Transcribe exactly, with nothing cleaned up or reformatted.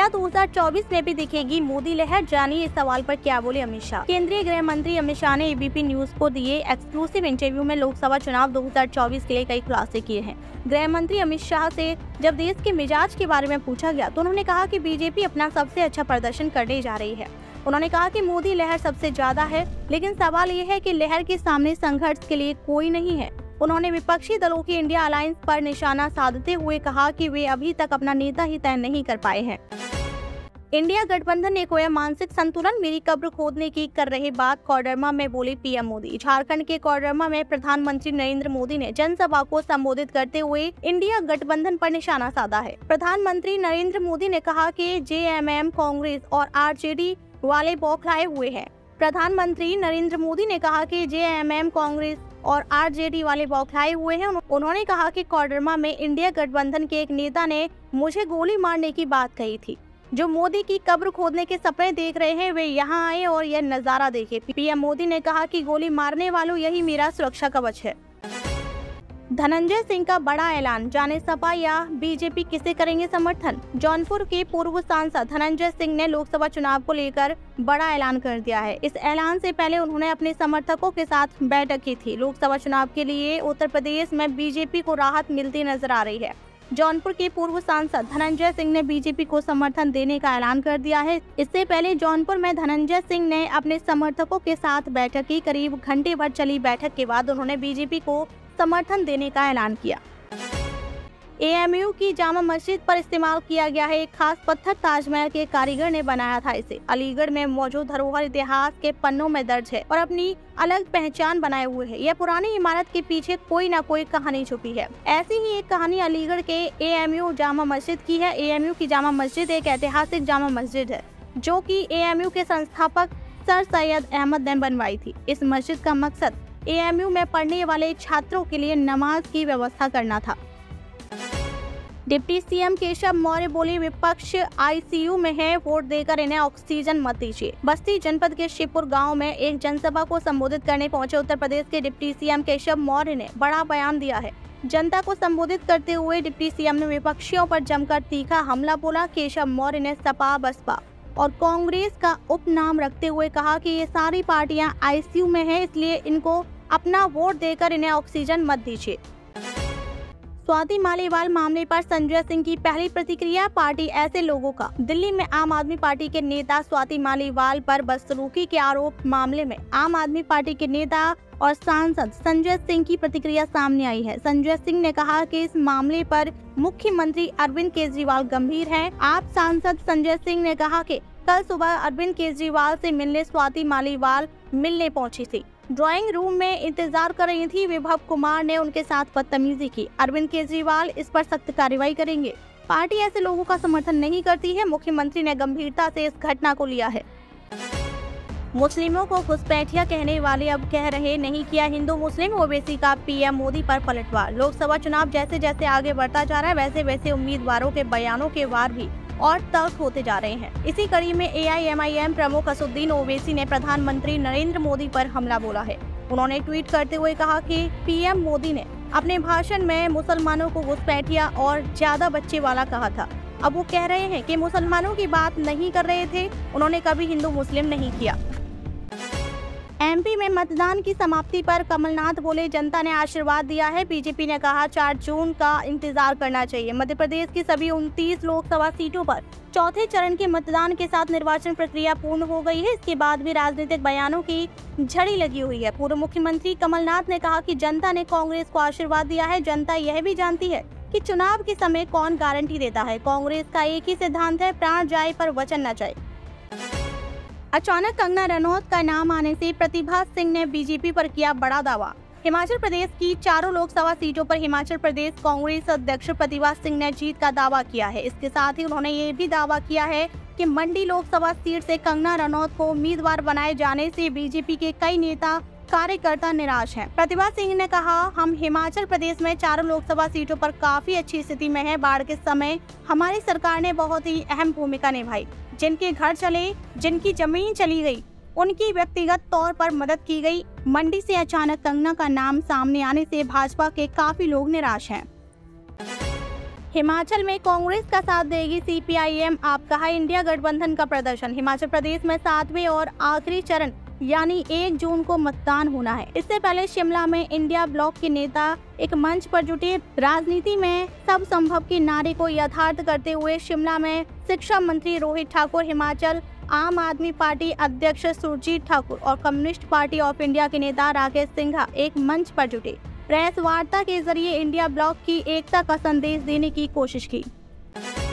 दो हज़ार चौबीस में भी दिखेगी मोदी लहर? जानिए इस सवाल पर क्या बोले अमित शाह। केंद्रीय गृह मंत्री अमित शाह ने एबीपी न्यूज को दिए एक्सक्लूसिव इंटरव्यू में लोकसभा चुनाव दो हज़ार चौबीस के लिए कई खुलासे किए हैं। गृह मंत्री अमित शाह से जब देश के मिजाज के बारे में पूछा गया तो उन्होंने कहा कि बीजेपी अपना सबसे अच्छा प्रदर्शन करने जा रही है। उन्होंने कहा कि मोदी लहर सबसे ज्यादा है, लेकिन सवाल ये है कि लहर के सामने संघर्ष के लिए कोई नहीं है। उन्होंने विपक्षी दलों की इंडिया अलायंस पर निशाना साधते हुए कहा कि वे अभी तक अपना नेता ही तय नहीं कर पाए हैं। इंडिया गठबंधन ने खोया मानसिक संतुलन, मेरी कब्र खोदने की कर रहे बात, कोडरमा में बोले पीएम मोदी। झारखंड के कोडरमा में प्रधानमंत्री नरेंद्र मोदी ने जनसभा को संबोधित करते हुए इंडिया गठबंधन पर निशाना साधा है। प्रधानमंत्री नरेंद्र मोदी ने कहा कि जेएमएम, कांग्रेस और आरजेडी वाले बौखलाए हुए हैं। प्रधानमंत्री नरेंद्र मोदी ने कहा कि जेएमएम, कांग्रेस और आरजेडी वाले बौखलाए हुए हैं। उन्होंने कहा कि कोडरमा में इंडिया गठबंधन के एक नेता ने मुझे गोली मारने की बात कही थी। जो मोदी की कब्र खोदने के सपने देख रहे हैं वे यहाँ आए और यह नजारा देखें। पीएम मोदी ने कहा कि गोली मारने वालों यही मेरा सुरक्षा कवच है। धनंजय सिंह का बड़ा ऐलान, जाने सपा या बीजेपी किसे करेंगे समर्थन। जौनपुर के पूर्व सांसद धनंजय सिंह ने लोकसभा चुनाव को लेकर बड़ा ऐलान कर दिया है। इस ऐलान से पहले उन्होंने अपने समर्थकों के साथ बैठक की थी। लोकसभा चुनाव के लिए उत्तर प्रदेश में बीजेपी को राहत मिलती नजर आ रही है। जौनपुर के पूर्व सांसद धनंजय सिंह ने बीजेपी को समर्थन देने का ऐलान कर दिया है। इससे पहले जौनपुर में धनंजय सिंह ने अपने समर्थकों के साथ बैठक की। करीब घंटे भर चली बैठक के बाद उन्होंने बीजेपी को समर्थन देने का ऐलान किया। एएमयू की जामा मस्जिद पर इस्तेमाल किया गया है एक खास पत्थर, ताजमहल के कारीगर ने बनाया था इसे। अलीगढ़ में मौजूद धरोहर इतिहास के पन्नों में दर्ज है और अपनी अलग पहचान बनाए हुए है। यह पुरानी इमारत के पीछे कोई न कोई कहानी छुपी है। ऐसी ही एक कहानी अलीगढ़ के एएमयू जामा मस्जिद की है। एएमयू की जामा मस्जिद एक ऐतिहासिक जामा मस्जिद है जो कि एएमयू के संस्थापक सर सैयद अहमद ने बनवाई थी। इस मस्जिद का मकसद एएमयू में पढ़ने वाले छात्रों के लिए नमाज की व्यवस्था करना था। डिप्टी सीएम केशव मौर्य बोले विपक्ष आईसीयू में है, वोट देकर इन्हें ऑक्सीजन मत दीजिए। बस्ती जनपद के शिवपुर गांव में एक जनसभा को संबोधित करने पहुंचे उत्तर प्रदेश के डिप्टी सीएम केशव मौर्य ने बड़ा बयान दिया है। जनता को संबोधित करते हुए डिप्टी सीएम ने विपक्षियों पर जमकर तीखा हमला बोला। केशव मौर्य ने सपा, बसपा और कांग्रेस का उपनाम रखते हुए कहा कि ये सारी पार्टियां आईसीयू में है, इसलिए इनको अपना वोट देकर इन्हें ऑक्सीजन मत दीजिए। स्वाति मालीवाल मामले पर संजय सिंह की पहली प्रतिक्रिया, पार्टी ऐसे लोगों का। दिल्ली में आम आदमी पार्टी के नेता स्वाति मालीवाल पर बदसलूकी के आरोप मामले में आम आदमी पार्टी के नेता और सांसद संजय सिंह की प्रतिक्रिया सामने आई है। संजय सिंह ने कहा कि इस मामले पर मुख्यमंत्री अरविंद केजरीवाल गंभीर हैं। आप सांसद संजय सिंह ने कहा कि कल सुबह अरविंद केजरीवाल से मिलने स्वाति मालीवाल मिलने पहुंची थी। ड्राइंग रूम में इंतजार कर रही थी। विभव कुमार ने उनके साथ बदतमीजी की। अरविंद केजरीवाल इस पर सख्त कार्रवाई करेंगे। पार्टी ऐसे लोगों का समर्थन नहीं करती है। मुख्यमंत्री ने गंभीरता से इस घटना को लिया है। मुस्लिमों को घुसपैठिया कहने वाले अब कह रहे नहीं किया हिंदू मुस्लिम ओवैसी का पीएम मोदी पर पलटवार। लोकसभा चुनाव जैसे जैसे आगे बढ़ता जा रहा है वैसे वैसे उम्मीदवारों के बयानों के वार भी और तल्ख होते जा रहे हैं। इसी कड़ी में एआईएमआईएम प्रमुख असदुद्दीन ओवैसी ने प्रधानमंत्री नरेंद्र मोदी पर हमला बोला है। उन्होंने ट्वीट करते हुए कहा कि पीएम मोदी ने अपने भाषण में मुसलमानों को घुसपैठिया और ज्यादा बच्चे वाला कहा था। अब वो कह रहे हैं कि मुसलमानों की बात नहीं कर रहे थे। उन्होंने कभी हिंदू मुस्लिम नहीं किया। एमपी में मतदान की समाप्ति पर कमलनाथ बोले जनता ने आशीर्वाद दिया है। बीजेपी ने कहा चार जून का इंतजार करना चाहिए। मध्य प्रदेश की सभी उनतीस लोकसभा सीटों पर चौथे चरण के मतदान के साथ निर्वाचन प्रक्रिया पूर्ण हो गई है। इसके बाद भी राजनीतिक बयानों की झड़ी लगी हुई है। पूर्व मुख्यमंत्री कमलनाथ ने कहा कि जनता ने कांग्रेस को आशीर्वाद दिया है। जनता यह भी जानती है कि चुनाव के समय कौन गारंटी देता है। कांग्रेस का एक ही सिद्धांत है, प्राण जाए पर वचन न जाए। अचानक कंगना रनौत का नाम आने से प्रतिभा सिंह ने बीजेपी पर किया बड़ा दावा। हिमाचल प्रदेश की चारों लोकसभा सीटों पर हिमाचल प्रदेश कांग्रेस अध्यक्ष प्रतिभा सिंह ने जीत का दावा किया है। इसके साथ ही उन्होंने ये भी दावा किया है कि मंडी लोकसभा सीट से कंगना रनौत को उम्मीदवार बनाए जाने से बीजेपी के कई नेता कार्यकर्ता निराश हैं। प्रतिभा सिंह ने कहा, हम हिमाचल प्रदेश में चारों लोकसभा सीटों पर काफी अच्छी स्थिति में हैं। बाढ़ के समय हमारी सरकार ने बहुत ही अहम भूमिका निभाई। जिनके घर चले, जिनकी जमीन चली गई, उनकी व्यक्तिगत तौर पर मदद की गई। मंडी से अचानक कंगना का नाम सामने आने से भाजपा के काफी लोग निराश हैं। हिमाचल में कांग्रेस का साथ देगी सी पी आई एम, आप कहा इंडिया गठबंधन का प्रदर्शन। हिमाचल प्रदेश में सातवें और आखिरी चरण यानी एक जून को मतदान होना है। इससे पहले शिमला में इंडिया ब्लॉक के नेता एक मंच पर जुटे। राजनीति में सब संभव के नारे को यथार्थ करते हुए शिमला में शिक्षा मंत्री रोहित ठाकुर, हिमाचल आम आदमी पार्टी अध्यक्ष सुरजीत ठाकुर और कम्युनिस्ट पार्टी ऑफ इंडिया के नेता राकेश सिंघा एक मंच पर जुटे। प्रेस वार्ता के जरिए इंडिया ब्लॉक की एकता का संदेश देने की कोशिश की।